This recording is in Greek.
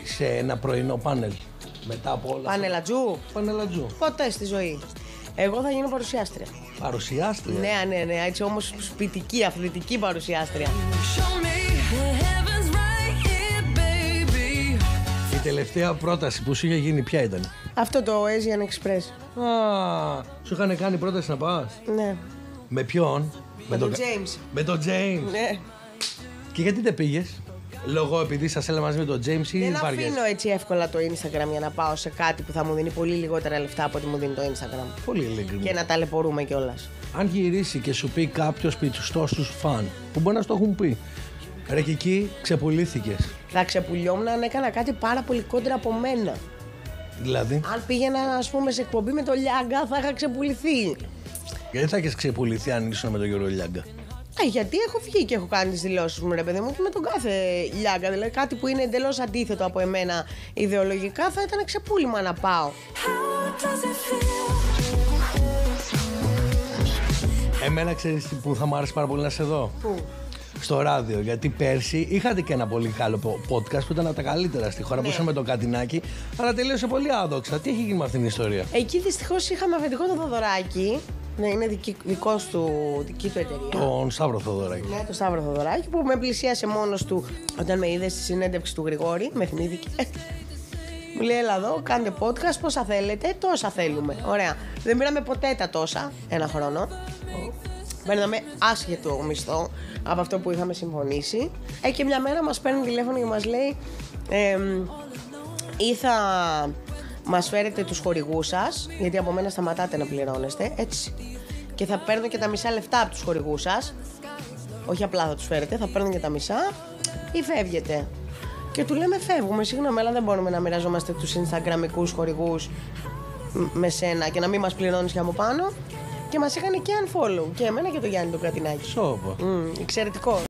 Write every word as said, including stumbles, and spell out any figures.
σε ένα πρωινό πάνελ. Μετά από όλα. Πανελατζού. Πανελατζού. Ποτέ στη ζωή. Εγώ θα γίνω παρουσιάστρια. Παρουσιάστρια. Ναι, ναι, ναι. Έτσι όμως σπιτική, αθλητική παρουσιάστρια. Η τελευταία πρόταση που σου είχε γίνει ποια ήταν? Αυτό το Asian Express. Α, σου είχαν κάνει πρόταση να πας? Ναι. Με ποιον? Με τον James. Με τον James. Ναι. Και γιατί δεν πήγες? Λόγω επειδή σας έλεγα μαζί με τον James ή Δεν βαριές? αφήνω έτσι εύκολα το Instagram για να πάω σε κάτι που θα μου δίνει πολύ λιγότερα λεφτά από ό,τι μου δίνει το Instagram. Πολύ ειλικρινή. Και να ταλαιπωρούμε κιόλας. Αν γυρίσει και σου πει κάποιος πιστός στους φαν, που μπορεί να στο έχουν πει, ρε και εκεί ξεπουλήθηκες. Θα ξεπουλιόμουν αν έκανα κάτι πάρα πολύ κόντρα από μένα. Δηλαδή, Αν πήγαινα, ας πούμε, σε εκπομπή με το Λιάγκα, θα είχα ξεπουληθεί. γιατί θα έχεις ξεπουληθεί αν ήσουν με τον Γιώργο Λιάγκα? Ε, γιατί έχω βγει και έχω κάνει τις δηλώσεις μου, ρε παιδί μου, και με τον κάθε Λιάγκα. Δηλαδή, κάτι που είναι εντελώς αντίθετο από εμένα ιδεολογικά θα ήταν ξεπούλημα να πάω. Εμένα ξέρεις που θα μου άρεσε πάρα πολύ να σε δω? Πού? Στο ράδιο, γιατί πέρσι είχατε και ένα πολύ καλό podcast που ήταν από τα καλύτερα στη χώρα, Ναι. που ήσαν με τον Κατινάκη, αλλά τελείωσε πολύ άδοξα. Τι έχει γίνει με αυτήν την ιστορία? Εκεί δυστυχώς είχαμε αφεντικό το Θοδωράκη. Ναι, είναι δική, δικός του, δική του εταιρεία. Τον Σταύρο Θοδωράκη. Ναι, το Σταύρο Θοδωράκη που με πλησίασε μόνος του όταν με είδε στη συνέντευξη του Γρηγόρη. Με θυμήθηκε. Μου λέει, έλα εδώ, κάντε podcast, πόσα θέλετε, τόσα θέλουμε. Ωραία. Δεν πήραμε ποτέ τα τόσα, ένα χρόνο. Παίρναμε άσχετο μισθό από αυτό που είχαμε συμφωνήσει. Ε, και μια μέρα μας παίρνει τηλέφωνο και μας λέει ε, ή θα μας φέρετε τους χορηγούς σας, γιατί από μένα σταματάτε να πληρώνεστε, έτσι. Και θα παίρνω και τα μισά λεφτά από τους χορηγούς σας. Όχι απλά θα τους φέρετε, θα παίρνω και τα μισά ή φεύγετε. Και του λέμε φεύγουμε, συγγνώμη, αλλά δεν μπορούμε να μοιραζόμαστε τους Instagramικούς χορηγούς με σένα και να μην μας πληρώνεις και από πάνω. Και μας είχαν και unfollow και εμένα και το Γιάννη τον Κρατινάκη. Σώπα. Mm, εξαιρετικό.